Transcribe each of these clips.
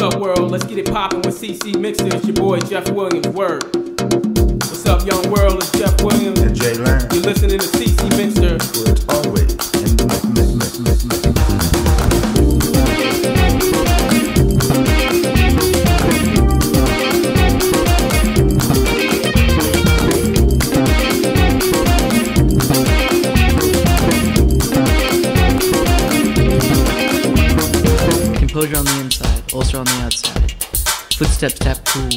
up, world? Let's get it poppin' with CC Mixer. It's your boy Jeff Williams. Word. What's up, young world? It's Jeff Williams and J Lang. You're listening to CC Mixer. Where it's always in the Composure on the inside, ulcer on the outside. Footsteps tap cool.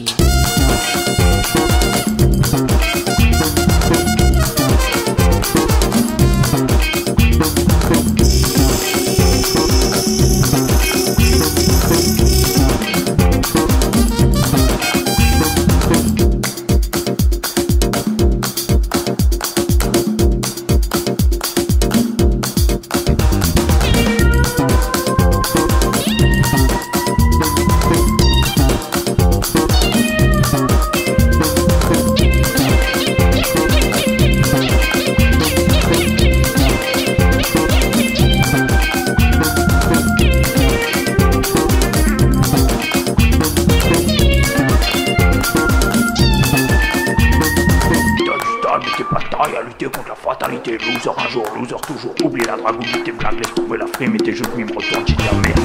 Lutter contre la fatalité, loser un jour, loser toujours. Oubliez la drague, oublie tes blagues, laisse tomber la frime et tes jeux de nuit me retournent, tu dis la merde.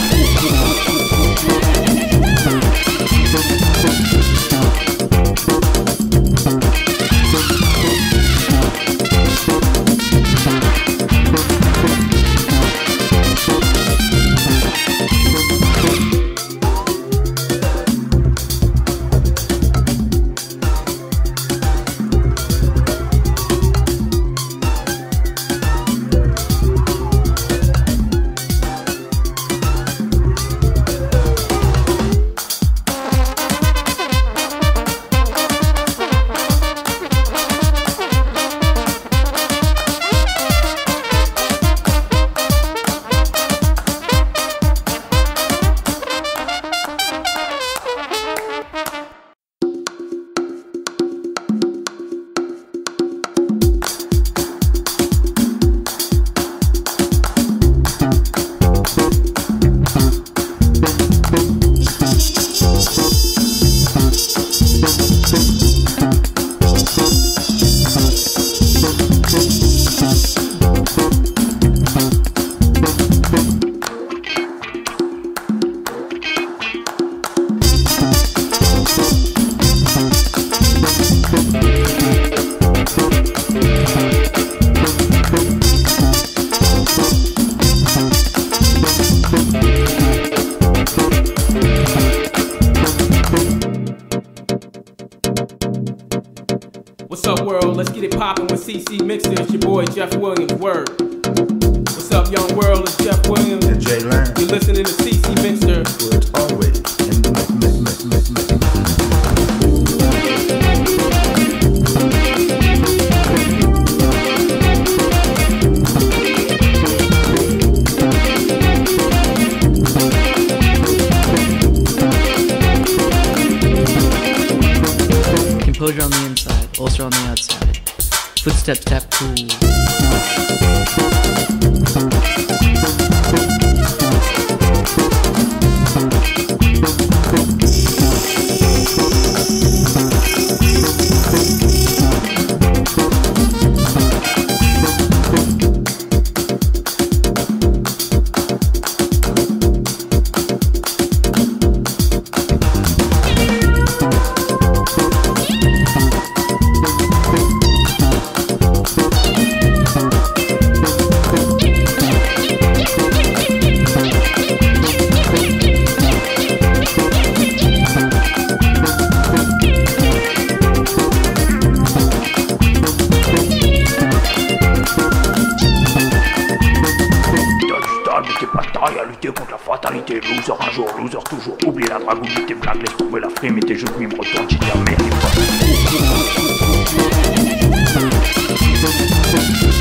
What's up, world? Let's get it poppin' with CC Mixer. It's your boy Jeff Williams. Word. What's up, young world? It's Jeff Williams and J Lang. You're listening to CC Mixer. Where it's always in the Composure on the inside, ulcer on the outside. Footsteps tap cool. Lutter contre la fatalité, loser un jour, loser toujours. Oubliez la drague, oublie tes blagues, laisse tomber la frime et tes jeux de nuit me retournent, tu dis la merde.